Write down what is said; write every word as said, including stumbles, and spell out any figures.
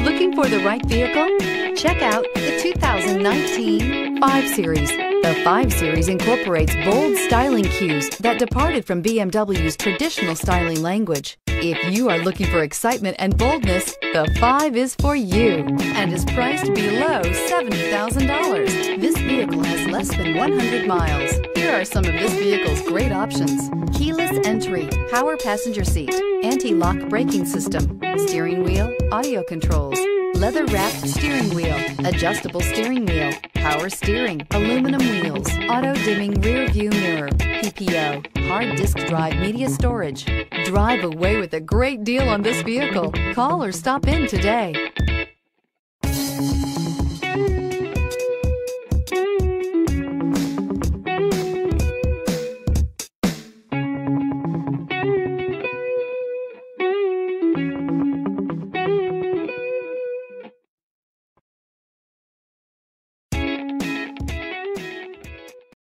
Looking for the right vehicle? Check out the two thousand nineteen five Series. The five Series incorporates bold styling cues that departed from B M W's traditional styling language. If you are looking for excitement and boldness, the five is for you and is priced below seventy thousand dollars. This vehicle has less than one hundred miles. Here are some of this vehicle's great options: keyless entry, power passenger seat, anti-lock braking system, steering wheel audio controls, leather-wrapped steering wheel, adjustable steering wheel, power steering, aluminum wheels, auto-dimming rear view mirror, P P O, hard disk drive media storage. Drive away with a great deal on this vehicle. Call or stop in today.